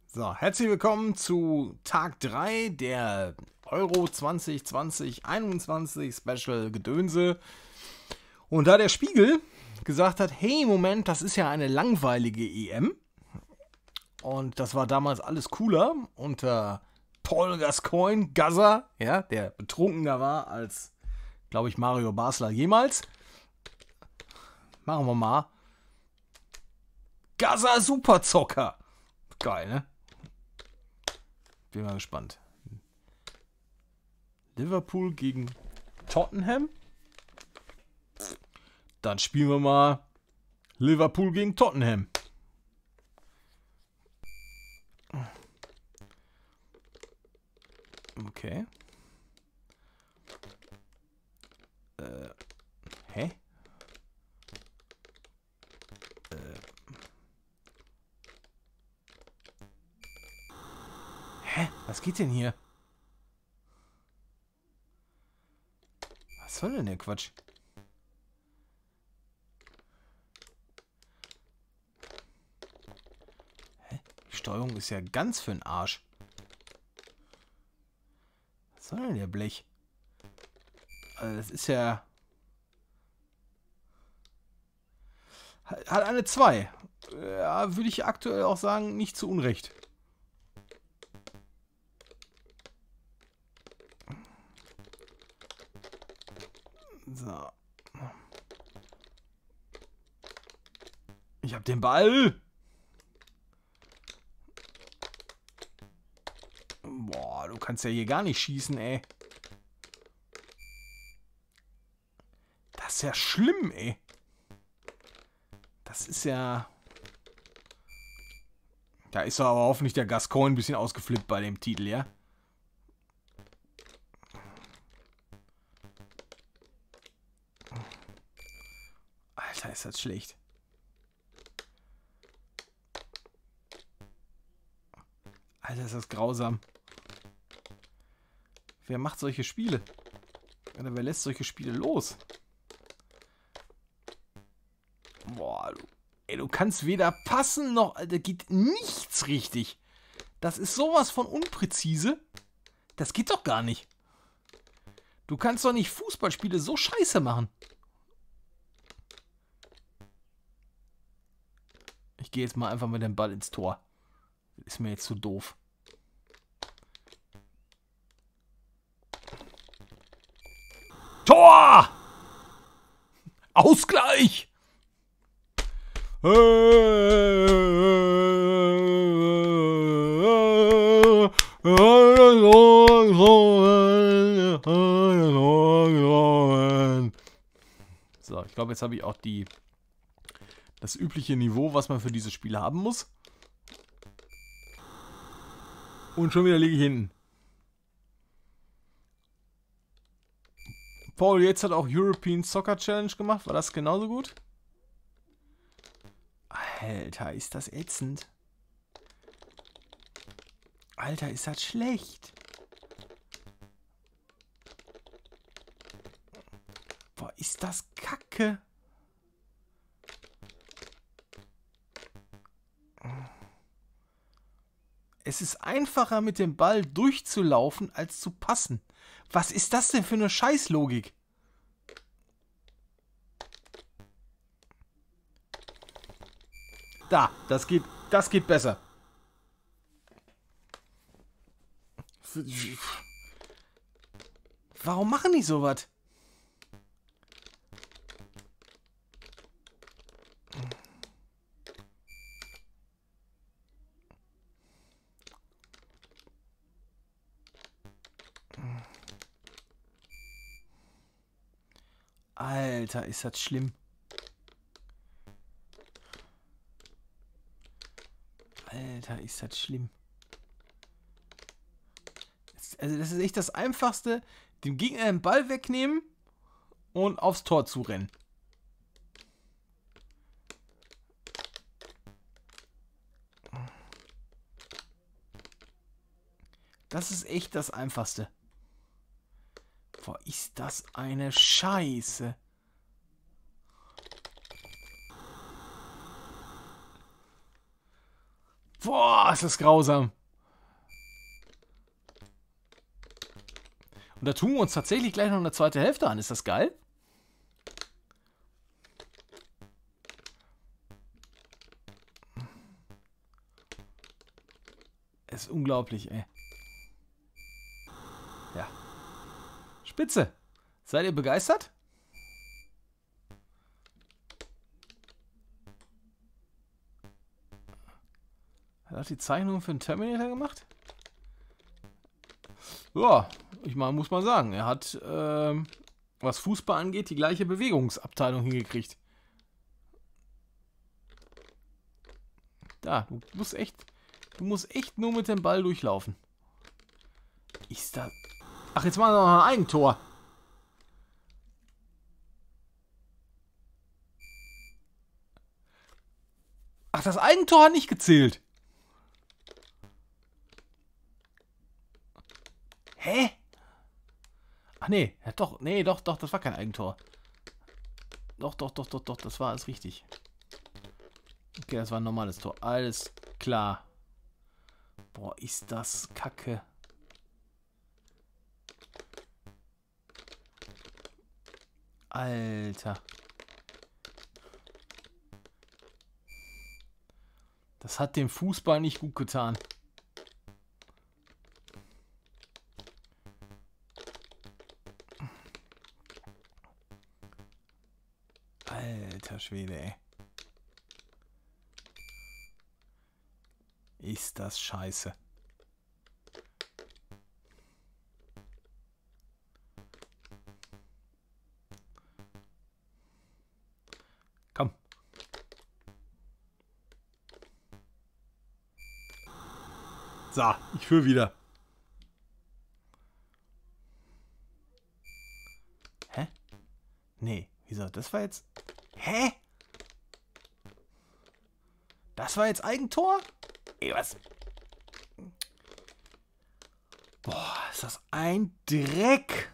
So, herzlich willkommen zu Tag 3 der Euro 2020-21 Special Gedönse. Und da der Spiegel gesagt hat, hey, Moment, das ist ja eine langweilige EM. Und das war damals alles cooler unter Paul Gascoigne, Gazza, ja, der betrunkener war als, glaube ich, Mario Basler jemals. Machen wir mal. Gazza Superzocker. Geil, ne? Bin mal gespannt. Liverpool gegen Tottenham. Dann spielen wir mal Liverpool gegen Tottenham. Okay. Hä? Was geht denn hier? Was soll denn der Quatsch? Die Steuerung ist ja ganz für den Arsch. Was soll denn der Blech? Also das ist ja... Hat eine 2. Ja, würde ich aktuell auch sagen, nicht zu Unrecht. So. Ich hab den Ball. Boah, du kannst ja hier gar nicht schießen, ey. Das ist ja schlimm, ey. Das ist ja... Da ist doch aber hoffentlich der Gascoigne ein bisschen ausgeflippt bei dem Titel, ja? Alter, ist das schlecht. Alter, ist das grausam. Wer macht solche Spiele? Oder wer lässt solche Spiele los? Boah, du kannst weder passen noch... Da geht nichts richtig. Das ist sowas von unpräzise. Das geht doch gar nicht. Du kannst doch nicht Fußballspiele so scheiße machen. Ich gehe jetzt mal einfach mit dem Ball ins Tor. Ist mir jetzt zu doof. Tor! Ausgleich! So, ich glaube, jetzt habe ich auch das übliche Niveau, was man für dieses Spiel haben muss. Und schon wieder liege ich hinten. Paul jetzt hat auch European Soccer Challenge gemacht. War das genauso gut? Alter, ist das ätzend. Alter, ist das schlecht. Boah, ist das kacke. Es ist einfacher, mit dem Ball durchzulaufen, als zu passen. Was ist das denn für eine Scheißlogik? Da, das geht besser. Warum machen die sowas? Alter, ist das schlimm. Alter, ist das schlimm. Also das ist echt das Einfachste. Dem Gegner den Ball wegnehmen und aufs Tor zurennen. Das ist echt das Einfachste. Boah, ist das eine Scheiße. Boah, ist das grausam. Und da tun wir uns tatsächlich gleich noch eine zweite Hälfte an. Ist das geil? Es ist unglaublich, ey. Ja. Spitze. Seid ihr begeistert? Hat er die Zeichnung für den Terminator gemacht? Ja, ich meine, muss man sagen, er hat, was Fußball angeht, die gleiche Bewegungsabteilung hingekriegt. Da, du musst echt nur mit dem Ball durchlaufen. Ist da... Ach, jetzt machen wir noch ein Eigentor. Ach, das Eigentor hat nicht gezählt. Hä? Ach nee, ja, doch, nee, doch, das war kein Eigentor. Doch, das war alles richtig. Okay, das war ein normales Tor. Alles klar. Boah, ist das Kacke. Alter. Das hat dem Fußball nicht gut getan. Alter Schwede, ey. Ist das scheiße. Komm. So, ich führe wieder. Hä? Nee, wieso? Das war jetzt... Hä? Das war jetzt Eigentor? Ey, was? Boah, ist das ein Dreck.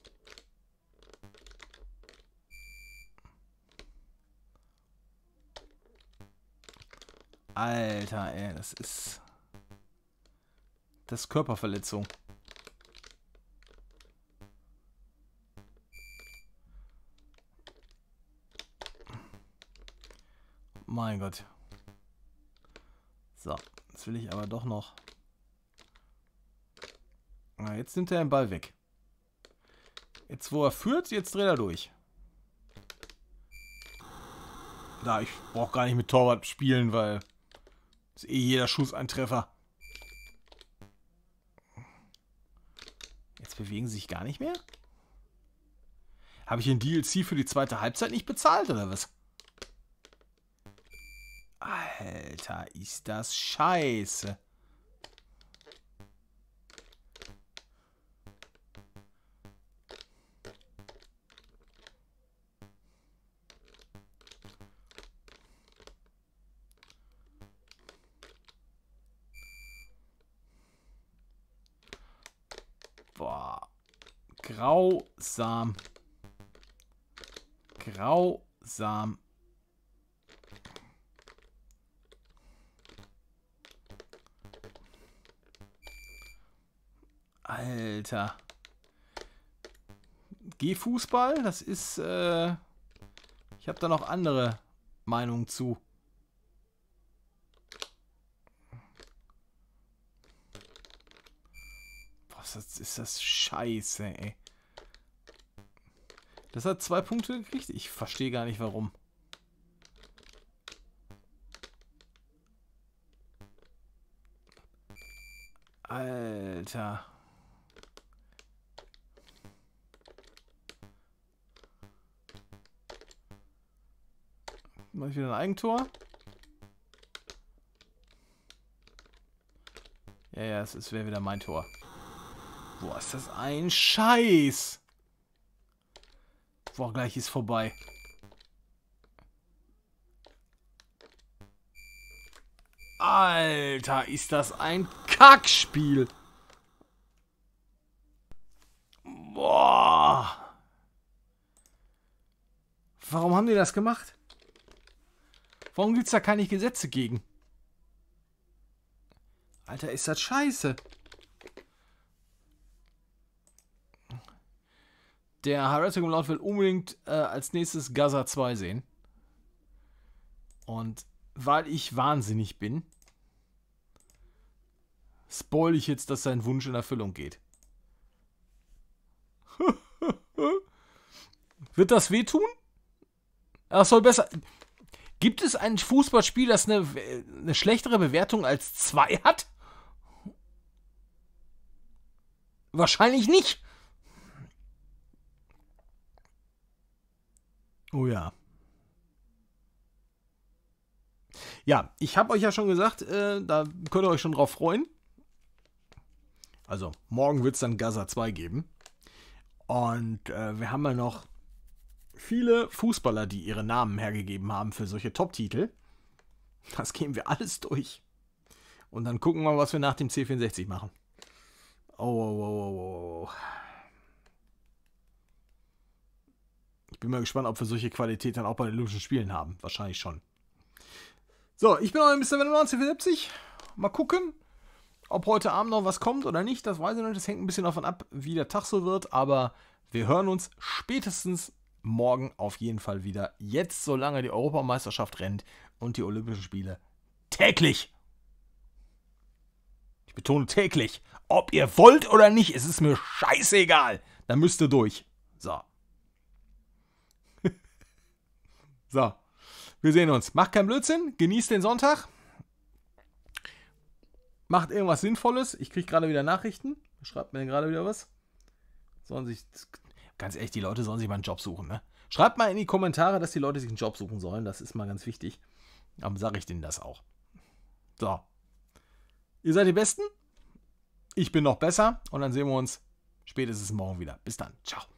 Alter, ey, das ist... Das ist Körperverletzung. Mein Gott. So, jetzt will ich aber doch noch... Na, jetzt nimmt er den Ball weg. Jetzt, wo er führt, jetzt dreht er durch. Da, ich brauche gar nicht mit Torwart spielen, weil... Ist eh jeder Schuss ein Treffer. Jetzt bewegen sie sich gar nicht mehr? Habe ich den DLC für die zweite Halbzeit nicht bezahlt, oder was? Alter, ist das scheiße. Boah. Grausam. Grausam. Alter. Gehfußball, das ist, ich habe da noch andere Meinungen zu. Was ist das scheiße, ey. Das hat 2 Punkte gekriegt? Ich verstehe gar nicht, warum. Alter. Mach ich wieder ein Eigentor? Ja, es wäre wieder mein Tor. Boah, ist das ein Scheiß. Boah, gleich ist vorbei. Alter, ist das ein Kackspiel. Boah. Warum haben die das gemacht? Warum gibt es da keine Gesetze gegen? Alter, ist das scheiße. Der Heretic im Laut will unbedingt als nächstes Gaza 2 sehen. Und weil ich wahnsinnig bin, spoil ich jetzt, dass sein Wunsch in Erfüllung geht. Wird das wehtun? Das soll besser. Gibt es ein Fußballspiel, das eine schlechtere Bewertung als 2 hat? Wahrscheinlich nicht. Oh ja. Ja, ich habe euch ja schon gesagt, da könnt ihr euch schon drauf freuen. Also, morgen wird es dann Gaza 2 geben. Und wir haben ja noch viele Fußballer, die ihre Namen hergegeben haben für solche Top-Titel. Das gehen wir alles durch. Und dann gucken wir, was wir nach dem C64 machen. Oh. Ich bin mal gespannt, ob wir solche Qualität dann auch bei den Olympischen Spielen haben. Wahrscheinlich schon. So, ich bin euer Mr. Venom 1974. Mal gucken, ob heute Abend noch was kommt oder nicht. Das weiß ich noch nicht. Das hängt ein bisschen davon ab, wie der Tag so wird. Aber wir hören uns spätestens morgen auf jeden Fall wieder. Jetzt, solange die Europameisterschaft rennt und die Olympischen Spiele täglich. Ich betone täglich. Ob ihr wollt oder nicht, es ist mir scheißegal. Dann müsst ihr durch. So. So. Wir sehen uns. Macht keinen Blödsinn. Genießt den Sonntag. Macht irgendwas Sinnvolles. Ich kriege gerade wieder Nachrichten. Schreibt mir denn gerade wieder was? Ganz ehrlich, die Leute sollen sich mal einen Job suchen, ne? Schreibt mal in die Kommentare, dass die Leute sich einen Job suchen sollen. Das ist mal ganz wichtig. Aber sage ich denen das auch. So. Ihr seid die Besten. Ich bin noch besser. Und dann sehen wir uns spätestens morgen wieder. Bis dann. Ciao.